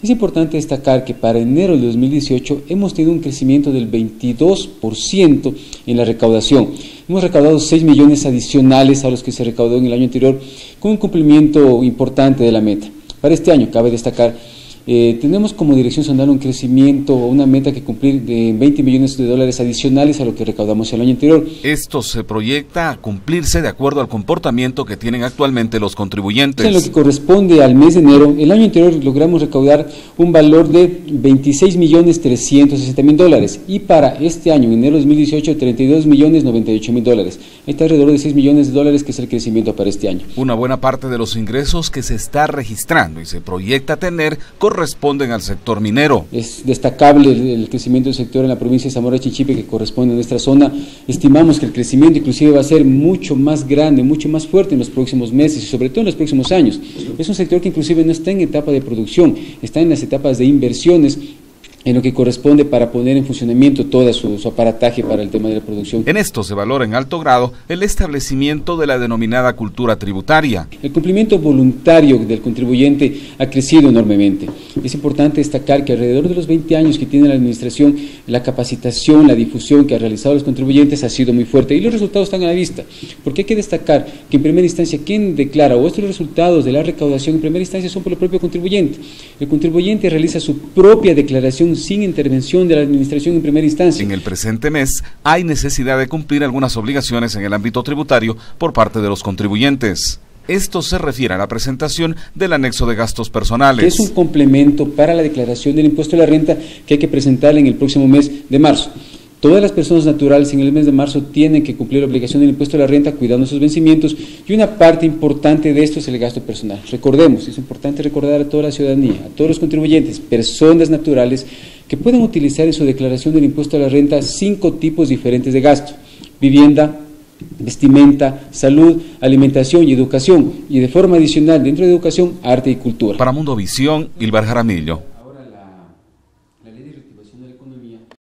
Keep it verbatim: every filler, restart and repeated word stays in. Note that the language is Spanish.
Es importante destacar que para enero de dos mil dieciocho hemos tenido un crecimiento del veintidós por ciento en la recaudación. Hemos recaudado seis millones adicionales a los que se recaudó en el año anterior, con un cumplimiento importante de la meta. Para este año, cabe destacar, Eh, tenemos como Dirección Zonal un crecimiento, una meta que cumplir de veinte millones de dólares adicionales a lo que recaudamos el año anterior. Esto se proyecta a cumplirse de acuerdo al comportamiento que tienen actualmente los contribuyentes. En lo que corresponde al mes de enero, el año anterior logramos recaudar un valor de veintiséis millones trescientos sesenta mil dólares y para este año, en enero de dos mil dieciocho, treinta y dos millones noventa y ocho mil dólares. Está alrededor de seis millones de dólares, que es el crecimiento para este año. Una buena parte de los ingresos que se está registrando y se proyecta tener corresponden al sector minero. Es destacable el, el crecimiento del sector en la provincia de Zamora Chinchipe, que corresponde a nuestra zona. Estimamos que el crecimiento inclusive va a ser mucho más grande, mucho más fuerte en los próximos meses y sobre todo en los próximos años. Es un sector que inclusive no está en etapa de producción, está en las etapas de inversiones, en lo que corresponde para poner en funcionamiento todo su, su aparataje para el tema de la producción. En esto se valora en alto grado el establecimiento de la denominada cultura tributaria. El cumplimiento voluntario del contribuyente ha crecido enormemente. Es importante destacar que alrededor de los veinte años que tiene la administración, la capacitación, la difusión que ha realizado los contribuyentes ha sido muy fuerte y los resultados están a la vista. Porque hay que destacar que en primera instancia quien declara o estos resultados de la recaudación en primera instancia son por el propio contribuyente. El contribuyente realiza su propia declaración sin intervención de la administración en primera instancia. En el presente mes hay necesidad de cumplir algunas obligaciones en el ámbito tributario por parte de los contribuyentes. Esto se refiere a la presentación del anexo de gastos personales. Es un complemento para la declaración del impuesto a la renta que hay que presentar en el próximo mes de marzo. Todas las personas naturales en el mes de marzo tienen que cumplir la obligación del impuesto a la renta cuidando sus vencimientos y una parte importante de esto es el gasto personal. Recordemos, es importante recordar a toda la ciudadanía, a todos los contribuyentes, personas naturales que pueden utilizar en su declaración del impuesto a la renta cinco tipos diferentes de gasto: vivienda, vestimenta, salud, alimentación y educación, y de forma adicional dentro de educación, arte y cultura. Para Mundo Visión, Ilbar Jaramillo.